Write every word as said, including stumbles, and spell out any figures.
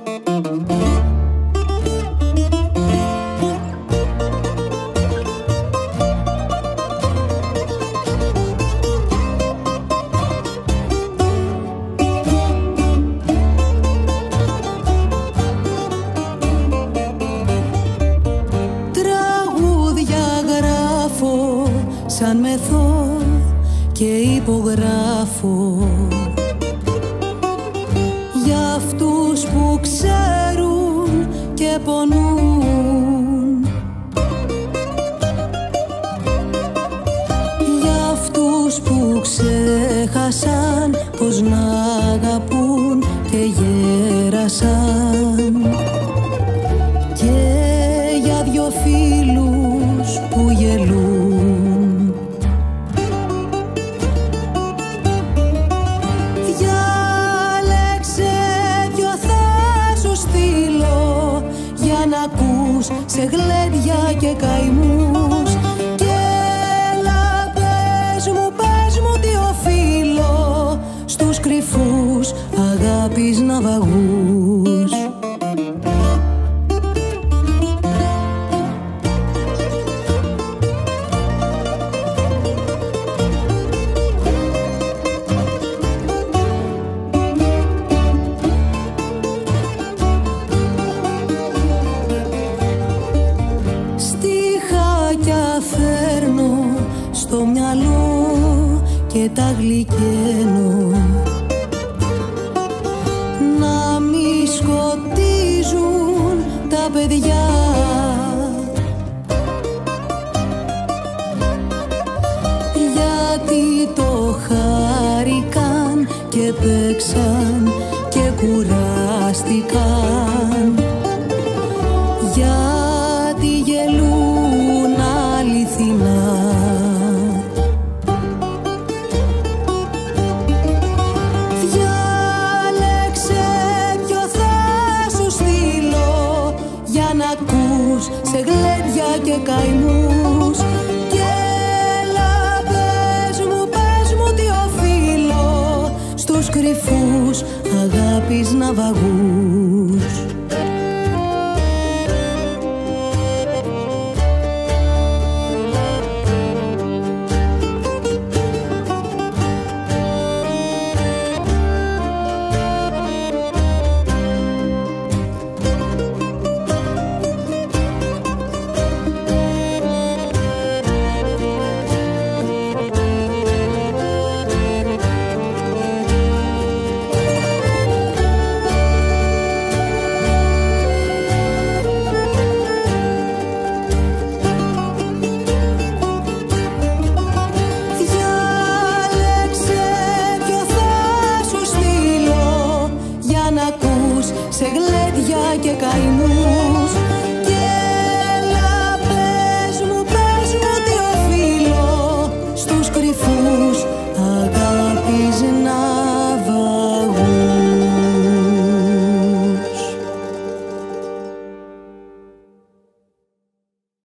Σαν μεθώ και υπογράφω για αυτούς που ξέρουν και πονούν, για αυτούς που ξέχασαν πως να αγαπούν και γέρασαν, και για δυο φίλους που γελούν. Σε γλέντια και καημούς, και έλα πες μου, πες μου τι οφείλω στους κρυφούς αγάπης ναυαγούς. Στο μυαλό και τα γλυκαίνω, να μη σκοτίζουν τα παιδιά, γιατί το χάρηκαν και παίξαν και κουράστηκαν, γιατί γελούν αληθινά. Σε γλέντια και καημούς, και έλα πες μου, πες μου τι οφείλω στους κρυφούς αγάπης ναυαγούς. Σε γλέντια και καημούς,